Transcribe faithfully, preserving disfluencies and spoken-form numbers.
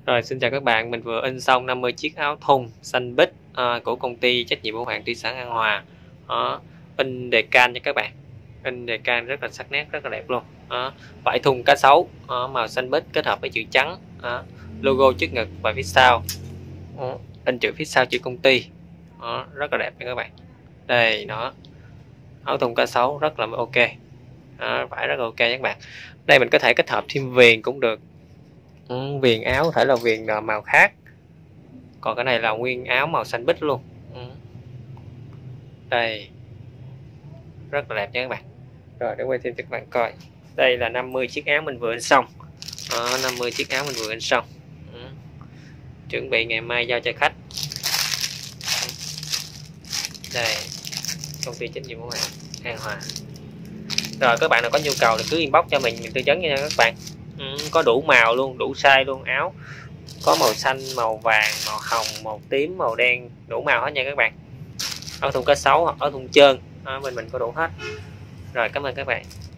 Rồi, xin chào các bạn, mình vừa in xong năm mươi chiếc áo thun xanh biếc à, của công ty trách nhiệm hữu hạn thủy sản An Hòa. Đó, in đề can cho các bạn, in đề can rất là sắc nét, rất là đẹp luôn. Đó, vải thun cá sấu đó, màu xanh biếc kết hợp với chữ trắng, đó, logo trước ngực và phía sau, đó, in chữ phía sau chữ công ty, đó, rất là đẹp nha các bạn. Đây nó áo thun cá sấu rất là ok, đó, vải rất là ok các bạn. Đây mình có thể kết hợp thêm viền cũng được. Ừ, viền áo có thể là viền màu khác, còn cái này là nguyên áo màu xanh biếc luôn. Ừ. Đây rất là đẹp nha các bạn. Rồi để quay thêm cho các bạn coi, đây là năm mươi chiếc áo mình vừa in xong. Đó, năm mươi chiếc áo mình vừa in xong. Ừ. Chuẩn bị ngày mai giao cho khách. Đây công ty trách nhiệm hữu hạn An Hòa. Rồi các bạn nào có nhu cầu thì cứ inbox cho mình mình tư vấn nha các bạn. Ừ, có đủ màu luôn, đủ size luôn. Áo có màu xanh, màu vàng, màu hồng, màu tím, màu đen, đủ màu hết nha các bạn. Áo thun cá sấu hoặc áo thun trơn, à, bên mình có đủ hết. Rồi cảm ơn các bạn.